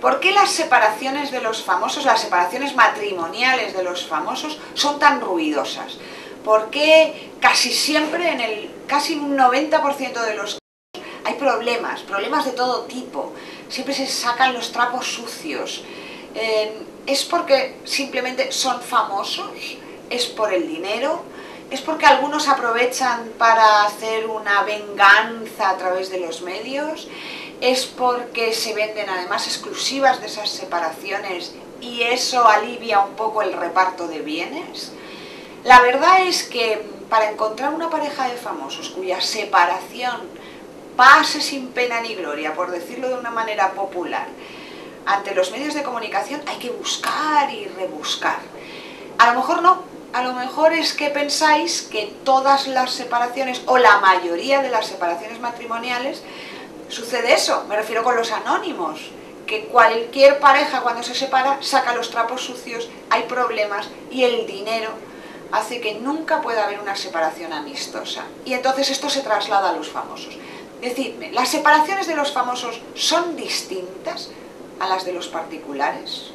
¿Por qué las separaciones de los famosos, las separaciones matrimoniales de los famosos son tan ruidosas? ¿Por qué casi siempre, casi un 90% de los casos, hay problemas de todo tipo? Siempre se sacan los trapos sucios. ¿Es porque simplemente son famosos? ¿Es por el dinero? ¿Es porque algunos aprovechan para hacer una venganza a través de los medios? ¿Es porque se venden además exclusivas de esas separaciones y eso alivia un poco el reparto de bienes? La verdad es que para encontrar una pareja de famosos cuya separación pase sin pena ni gloria, por decirlo de una manera popular, ante los medios de comunicación hay que buscar y rebuscar. A lo mejor no, a lo mejor es que pensáis que todas las separaciones o la mayoría de las separaciones matrimoniales sucede eso, me refiero con los anónimos, que cualquier pareja cuando se separa saca los trapos sucios, hay problemas y el dinero hace que nunca pueda haber una separación amistosa. Y entonces esto se traslada a los famosos. Decidme, ¿las separaciones de los famosos son distintas a las de los particulares?